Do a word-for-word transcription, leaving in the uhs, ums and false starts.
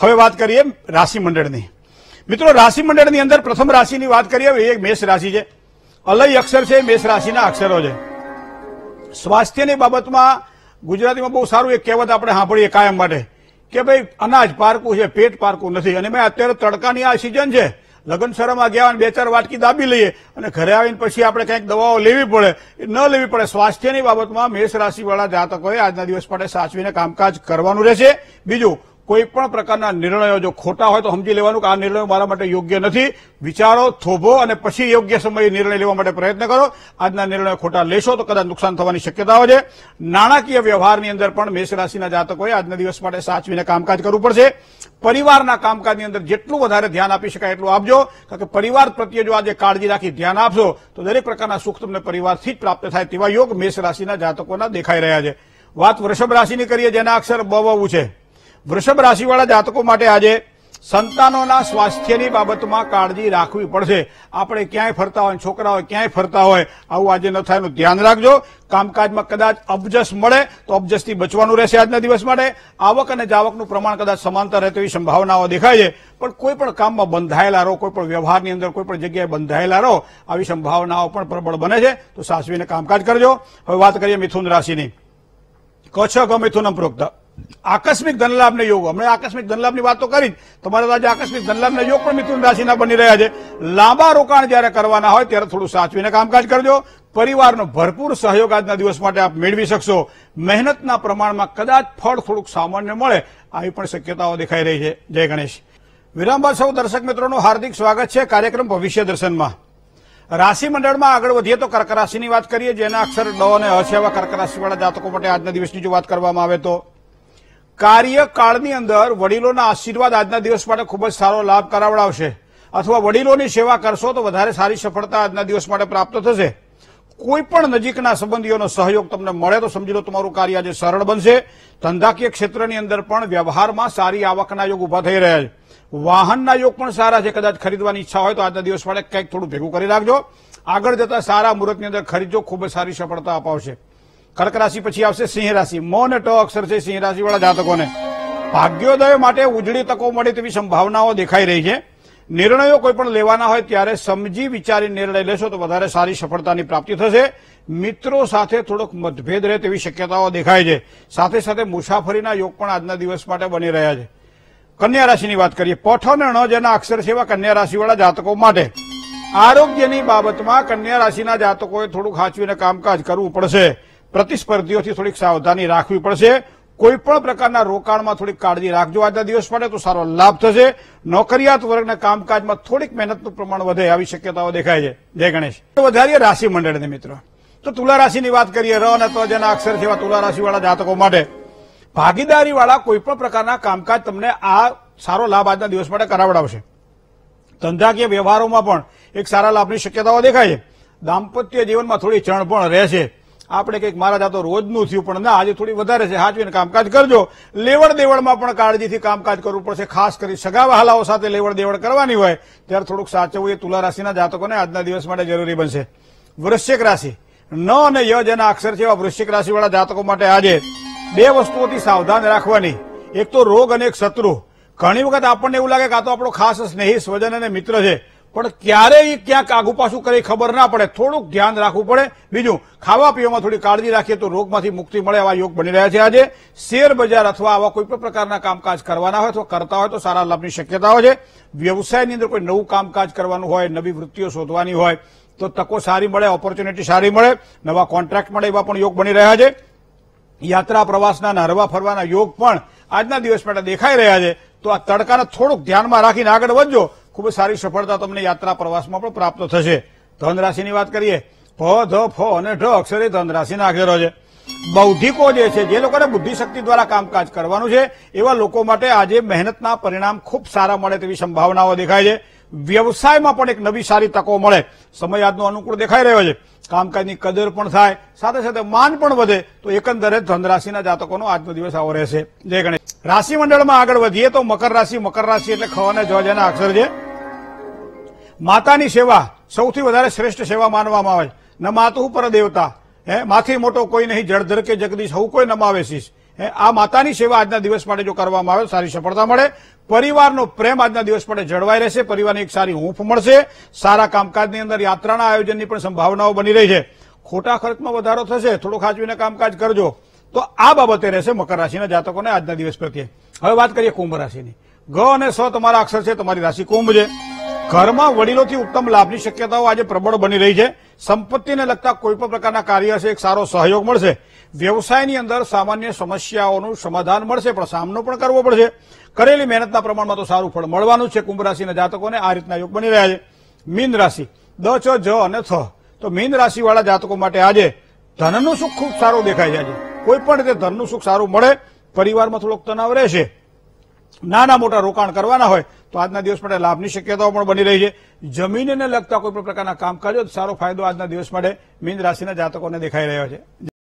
હવે વાત કરીએ રાશિ મંડળની। મિત્રો, રાશિ મંડળની અંદર પ્રથમ રાશિની વાત કરીએ, એ મેષ રાશિ છે। અલય અક્ષર છે, મેષ રાશિના અક્ષરો છે। સ્વાસ્થ્યની બાબતમાં ગુજરાતીમાં બહુ સારું એક કહેવત આપણે સાંભળીએ કાયમ માટે કે ભાઈ અનાજ પારકું છે, પેટ પારકું નથી। અને મેં અત્યારે તડકાની આ સિઝન છે, લગ્ન સરમાં ગયા બે ચાર વાટકી દાબી લઈએ અને ઘરે આવીને પછી આપણે કંઈક દવાઓ લેવી પડે, ન લેવી પડે। સ્વાસ્થ્યની બાબતમાં મેષ રાશિવાળા જાતકોએ આજના દિવસ માટે સાચવીને કામકાજ કરવાનું રહેશે। બીજું, કોઈ પણ પ્રકારના નિર્ણયો જો ખોટા હોય તો સમજી લેવાનું કે આ નિર્ણયો મારા માટે યોગ્ય નથી। વિચારો, થોભો અને પછી યોગ્ય સમયે નિર્ણય લેવા માટે પ્રયત્ન કરો। આજના નિર્ણયો ખોટા લેશો તો કદાચ નુકસાન થવાની શક્યતાઓ છે। નાણાકીય વ્યવહારની અંદર પણ મેષ રાશિના જાતકોએ આજના દિવસ માટે સાચવીને કામકાજ કરવું પડશે। પરિવારના કામકાજની અંદર જેટલું વધારે ધ્યાન આપી શકાય એટલું આપજો, કારણ કે પરિવાર પ્રત્યે જો આજે કાળજી રાખી ધ્યાન આપશો તો દરેક પ્રકારના સુખ તમને પરિવારથી જ પ્રાપ્ત થાય તેવા યોગ મેષ રાશિના જાતકોના દેખાઈ રહ્યા છે। વાત વૃષભ રાશિની કરીએ, જેના અક્ષર બ વ છે। વૃષભ રાશિવાળા જાતકો માટે આજે સંતાનોના સ્વાસ્થ્યની બાબતમાં કાળજી રાખવી પડશે। આપણે ક્યાંય ફરતા હોય, છોકરા હોય ક્યાંય ફરતા હોય, આવું આજે ન થાય એનું ધ્યાન રાખજો। કામકાજમાં કદાચ અબજસ મળે તો અબજસથી બચવાનું રહેશે આજના દિવસ માટે। આવક અને જાવકનું પ્રમાણ કદાચ સમાંતર રહે તેવી સંભાવનાઓ દેખાય છે, પણ કોઈ પણ કામમાં બંધાયેલા રહો, કોઈ પણ વ્યવહારની અંદર કોઈ પણ જગ્યાએ બંધાયેલા રહો, આવી સંભાવનાઓ પણ પ્રબળ બને છે, તો સાચવીને કામકાજ કરજો। હવે વાત કરીએ મિથુન રાશિની। કચ્છ ગ મિથુનમ પ્રોક્ત આકસ્મિક ધનલાભને યોગ। હમણાં આકસ્મિક ધનલાભની વાત તો કરી જ, તમારે આજે આકસ્મિક ધનલાભના યોગ પણ મિથુન રાશિના બની રહ્યા છે। લાંબા રોકાણ જયારે કરવાના હોય ત્યારે થોડું સાચવીને કામકાજ કરજો। પરિવારનો ભરપૂર સહયોગ આજના દિવસ માટે આપ મેળવી શકશો। મહેનતના પ્રમાણમાં કદાચ ફળ થોડુંક સામાન્ય મળે, આવી પણ શક્યતાઓ દેખાઈ રહી છે। જય ગણેશ। વિરામ બાદ સૌ દર્શક મિત્રોનું હાર્દિક સ્વાગત છે કાર્યક્રમ ભવિષ્ય દર્શનમાં। રાશિ મંડળમાં આગળ વધીએ તો કર્ક રાશિની વાત કરીએ, જેના અક્ષર ડ અને અ છે। એવા કર્ક રાશિવાળા જાતકો માટે આજના દિવસની જો વાત કરવામાં આવે તો કાર્યકાળની અંદર વડીલોના આશીર્વાદ આજના દિવસ માટે ખૂબ જ સારો લાભ કરાવડાવશે, અથવા વડીલોની સેવા કરશો તો વધારે સારી સફળતા આજના દિવસ માટે પ્રાપ્ત થશે। કોઈ પણ નજીકના સંબંધીઓનો સહયોગ તમને મળે તો સમજી લો તમારું કાર્ય આજે સરળ બનશે। ધંધાકીય ક્ષેત્રની અંદર પણ વ્યવહારમાં સારી આવકના યોગ ઉભા થઈ રહ્યા છે। વાહનના યોગ પણ સારા છે, કદાચ ખરીદવાની ઈચ્છા હોય તો આજના દિવસ માટે કંઈક થોડું ભેગું કરી રાખજો। આગળ જતા સારા મુહૂર્તની અંદર ખરીદજો, ખૂબ જ સારી સફળતા અપાવશે। કર્ક રાશિ પછી આવશે સિંહ રાશિ। મ અને ટ અક્ષર છે સિંહ રાશિવાળા જાતકોને ભાગ્યોદય માટે ઉજળી તકો મળે તેવી સંભાવનાઓ દેખાઈ રહી છે। નિર્ણયો કોઈ પણ લેવાના હોય ત્યારે સમજી વિચારી નિર્ણય લેશો તો વધારે સારી સફળતાની પ્રાપ્તિ થશે। મિત્રો સાથે થોડોક મતભેદ રહે તેવી શક્યતાઓ દેખાય છે। સાથે સાથે મુસાફરીના યોગ પણ આજના દિવસ માટે બની રહ્યા છે। કન્યા રાશિની વાત કરીએ, પઠ અને ણ જેના અક્ષર છે એવા કન્યા રાશિવાળા જાતકો માટે આરોગ્યની બાબતમાં કન્યા રાશિના જાતકોએ થોડુંક સાચવીને કામકાજ કરવું પડશે। પ્રતિસ્પર્ધીઓથી થોડીક સાવધાની રાખવી પડશે। કોઈ પણ પ્રકારના રોકાણમાં થોડીક કાળજી રાખજો આજના દિવસ માટે, તો સારો લાભ થશે। નોકરિયાત વર્ગના કામકાજમાં થોડીક મહેનતનું પ્રમાણ વધે આવી શક્યતાઓ દેખાય છે। જય ગણેશ। વધારીએ રાશિ મંડળને મિત્રો, તો તુલા રાશિની વાત કરીએ। ર અને ત જેના અક્ષર છે એવા તુલા રાશિવાળા જાતકો માટે ભાગીદારીવાળા કોઈ પણ પ્રકારના કામકાજ તમને આ સારો લાભ આજના દિવસ માટે કરાવડાવશે। ધંધાકીય વ્યવહારોમાં પણ એક સારા લાભની શક્યતાઓ દેખાય છે। દાંપત્ય જીવનમાં થોડી ચણપણ રહેશે। આપણે કંઈક મારા જાતો રોજનું થયું પણ ના, આજે થોડી વધારે છે, સાચવીને કામકાજ કરજો। લેવડ દેવડમાં પણ કાળજીથી કામકાજ કરવું પડશે, ખાસ કરી સગા વહાલાઓ સાથે લેવડ દેવડ કરવાની હોય ત્યારે થોડુંક સાચવવું એ તુલા રાશિના જાતકોને આજના દિવસ માટે જરૂરી બનશે। વૃશ્ચિક રાશિ, ન અને ય જેના અક્ષર છે એવા વૃશ્ચિક રાશિવાળા જાતકો માટે આજે બે વસ્તુઓથી સાવધાન રાખવાની, એક તો રોગ અને એક શત્રુ। ઘણી વખત આપણને એવું લાગે કે આ તો આપણો ખાસ સ્નેહી સ્વજન અને મિત્ર છે, પણ ક્યારેય ક્યાંક આગુ પાછું કરી ખબર ના પડે, થોડુંક ધ્યાન રાખવું પડે। બીજું, ખાવા પીવામાં થોડી કાળજી રાખીએ તો રોગમાંથી મુક્તિ મળે એવા યોગ બની રહ્યા છે આજે। શેર બજાર અથવા આવા કોઈ પણ પ્રકારના કામકાજ કરવાના હોય તો કરતા હોય તો સારા લાભની શક્યતાઓ છે। વ્યવસાયની અંદર કોઈ નવું કામકાજ કરવાનું હોય, નવી વૃત્તિઓ શોધવાની હોય તો તકો સારી મળે, ઓપોર્ચ્યુનિટી સારી મળે, નવા કોન્ટ્રાક્ટ મળે એવા પણ યોગ બની રહ્યા છે। યાત્રા પ્રવાસના હરવા ફરવાના યોગ પણ આજના દિવસ માટે દેખાઈ રહ્યા છે, તો આ તડકાને થોડુંક ધ્યાનમાં રાખીને આગળ વધજો, ખૂબ જ સારી સફળતા તમને યાત્રા પ્રવાસમાં પણ પ્રાપ્ત થશે। ધન રાશિની વાત કરીએ, ફ ધ ફ અને ઢ અક્ષરે ધન રાશિના અક્ષરો છે। બૌદ્ધિકો જે છે, જે લોકોને બુદ્ધિશક્તિ દ્વારા કામકાજ કરવાનું છે એવા લોકો માટે આજે મહેનતના પરિણામ ખૂબ સારા મળે તેવી સંભાવનાઓ દેખાય છે। વ્યવસાયમાં પણ એક નવી સારી તકો મળે, સમય આજનો અનુકૂળ દેખાઈ રહ્યો છે। કામકાજની કદર પણ થાય, સાથે સાથે માન પણ વધે, તો એકંદરે ધન રાશિના જાતકોનો આજનો દિવસ આવો રહેશે। જય ગણેશ। રાશિ મંડળમાં આગળ વધીએ તો મકર રાશિ। મકર રાશિ એટલે ખ અને જ જેના અક્ષર છે। માતાની સેવા સૌથી વધારે શ્રેષ્ઠ સેવા માનવામાં આવે છે। ન માતુ પર દેવતા, હે માથી મોટો કોઈ નહીં, જળધર કે જગદીશ હવું કોઈ નમાવે શીશ, આ માતાની સેવા આજના દિવસ માટે જો કરવામાં આવે સારી સફળતા મળે. પરિવારનો પ્રેમ આજના દિવસ માટે જળવાઈ રહેશે. પરિવારને એક સારી હૂંફ મળશે. સારા કામકાજની અંદર યાત્રાના આયોજનની પણ સંભાવનાઓ બની રહી છે. ખોટા ખર્ચમાં વધારો થશે, થોડું ખાંચવીને કામકાજ કરજો તો આ બાબતે રહેશે મકર રાશિના જાતકોને આજના દિવસ પ્રત્યે. હવે વાત કરીએ કુંભ રાશિની. ગ અને સ તમારા અક્ષર છે, તમારી રાશિ કુંભ છે. ઘરમાં વડીલોથી ઉત્તમ લાભની શક્યતાઓ આજે પ્રબળ બની રહી છે. સંપત્તિને લગતા કોઈ પણ પ્રકારના કાર્ય છે એક સારો સહયોગ મળશે. વ્યવસાયની અંદર સામાન્ય સમસ્યાઓનું સમાધાન મળશે, પણ સામનો પણ કરવો પડશે. કરેલી મહેનતના પ્રમાણમાં તો સારું ફળ મળવાનું છે. કુંભ રાશિના જાતકોને આ રીતના યોગ બની રહ્યા છે. મીન રાશિ દ ચ જ અને થ તો મીન રાશિવાળા જાતકો માટે આજે ધનનું સુખ ખૂબ સારું દેખાય છે. આજે કોઈ પણ રીતે ધનનું સુખ સારું મળે. પરિવારમાં થોડોક તણાવ રહેશે. નાના મોટા રોકાણ કરવાના હોય તો આજના દિવસ માટે લાભની શક્યતાઓ પણ બની રહી છે. જમીનને લગતા કોઈ પણ પ્રકારના કામકાજો સારો ફાયદો આજના દિવસ માટે મીન રાશિના જાતકોને દેખાઈ રહ્યો છે.